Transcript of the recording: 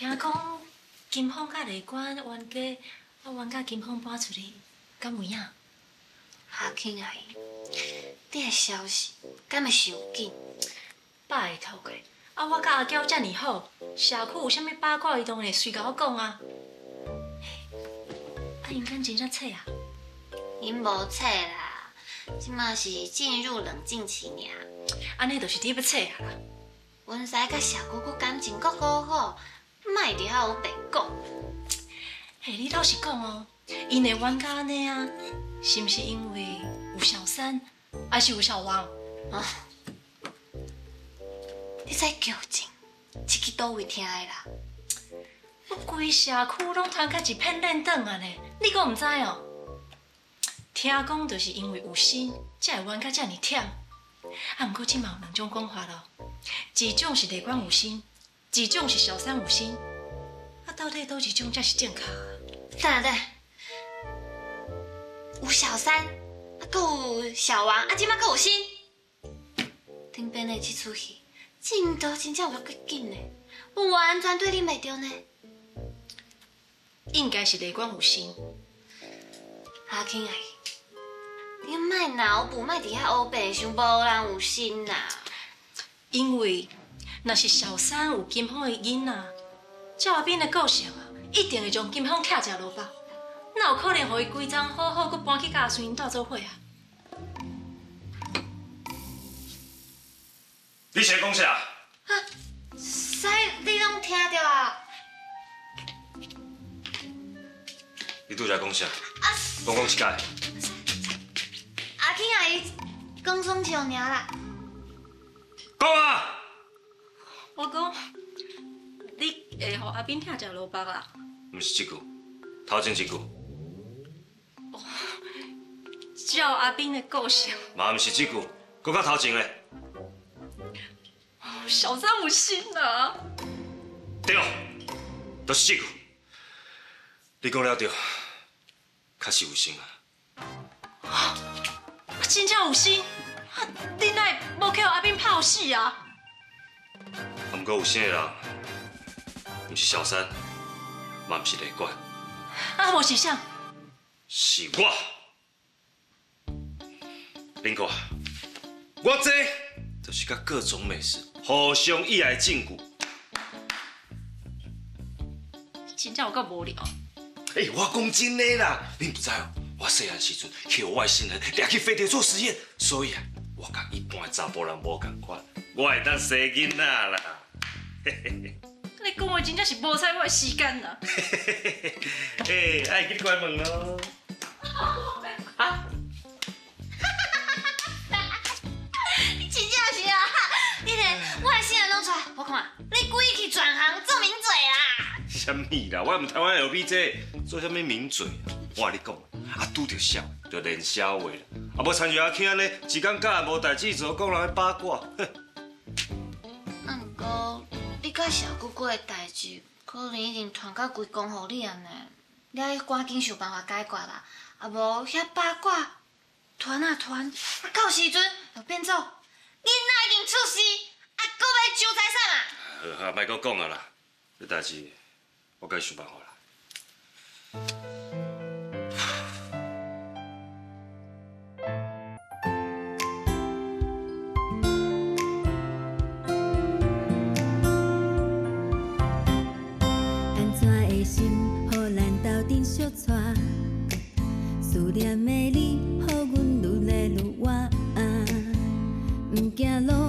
听讲金凤甲丽官冤家，冤家金凤搬出去，敢有影？ 阿庆阿姨，你的消息敢会伤紧？ 拜托个，我甲阿娇遮尔好，社区有啥物八卦，伊当然会随甲我讲啊。因敢真正册啊？ 因无册啦，即马是进入冷静期尔。 安尼就是你要册啊啦。 文婿甲小姑姑感情阁好好，莫伫遐有白讲。 嘿，你老实讲哦，因的冤家安尼啊，是毋是因为有小三，还是有小王？ 啊，你在纠正，这去倒位听的啦？ 我规社区拢传甲一片乱转啊呢，你阁毋知哦？听讲就是因为有心，才会冤甲遮尔忝。啊，毋过即嘛有两种讲法咯，一种是内官有心，一种是小三有心。啊，到底倒一种才是正确啊？ 等，有小三，阁有小王，即马阁有新。顶边的这出戏，进度真正有够紧呢，我完全对你袂着呢。 应该是内官有心。 阿庆阿姨，你莫脑补，莫伫遐乌白想无人有心啦。 因为若是小三有金凤的囡仔，照阿斌的个性啊，一定会将金凤拆食萝卜，哪有可能互伊规张好好，佮搬去甲阿孙因斗做伙啊？ 你是讲啥？ 使你拢听着啊？ 你拄则讲啥？讲一解。 阿庆阿姨讲爽笑尔啦。 讲啊！ 我讲，你会互阿斌拆食萝卜啦？ 毋是这句，头前一句。 照阿斌的个性， 嘛毋是这句，搁较头前嘞。 小三有心啊！ 对，就是这句。你讲了对，确实有心啊。 真正有心，你哪会无去互阿斌拍死啊？ 毋过有心的人，毋是小三，嘛毋是内官， 啊，无是啥？ 是我。林哥，我这就是甲各种美食互相依赖的证据。 真正有够无聊。 我讲真的啦，你唔知哦，我细汉时阵去外星人掠去飞碟做实验，所以啊，我甲一般的查甫人无共款，我会当生囡仔啦。 你讲话真正是无采我的时间啦。 爱去关门咯。 你真正是啊！你连外星人拢出来，我看你故意去转行做名嘴啦。 什么啦？我唔台湾 LPJ 做什么名嘴啊？我甲你讲，拄着笑就练笑话啦，无参与阿庆呢，一天假无代志做，讲人八卦。 毋过你甲小姑姑的代志，可能已经传到规公互你安尼，你爱赶紧想办法解决啦，无遐八卦传啊传，到时阵就变做囡仔已经出世，搁要收财产啊！ 好，莫搁讲啊啦，这代志我该想办法啦。 安怎的心，予咱斗阵相带？思念的你，予阮愈来愈晚。毋惊路。